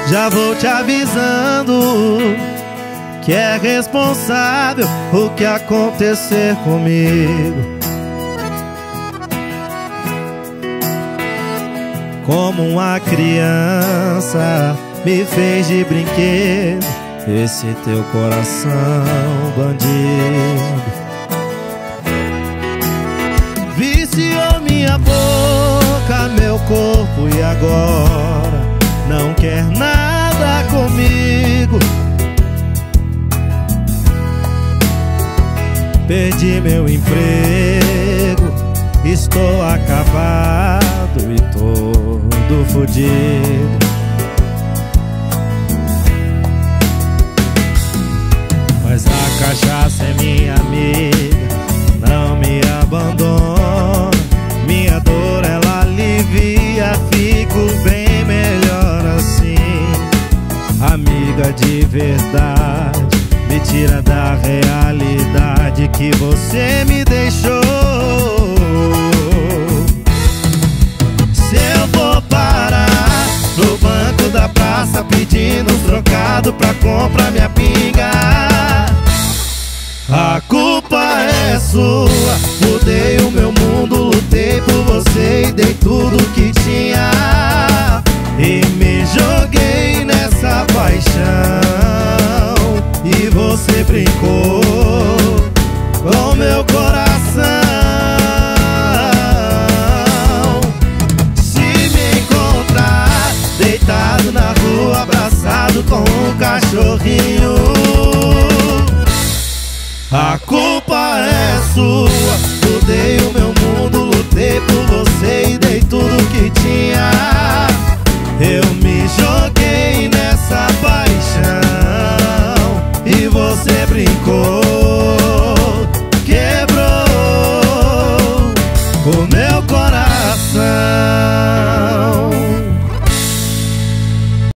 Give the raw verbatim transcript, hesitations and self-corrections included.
Já vou te avisando que é responsável o que acontecer comigo. Como uma criança me fez de brinquedo esse teu coração bandido. Viciou minha boca, meu corpo e agora não quer nada comigo. Perdi meu emprego, estou acabado e todo fudido. Mas a cachaça é minha amiga, não me abandona. Minha dor ela alivia, fico bem melhor assim. Amiga de verdade, me tira da realidade que você me deixou. Se eu vou parar no banco da praça pedindo um trocado pra comprar minha pinga, a culpa é sua. Mudei o meu mundo, lutei por você e dei tudo que tinha. E me joguei nessa paixão e você brincou com meu coração. Se me encontrar deitado na rua, abraçado com um cachorrinho, a culpa é sua. Mudei o meu mundo, lutei por você e dei tudo que tinha. Eu me joguei nessa paixão e você brincou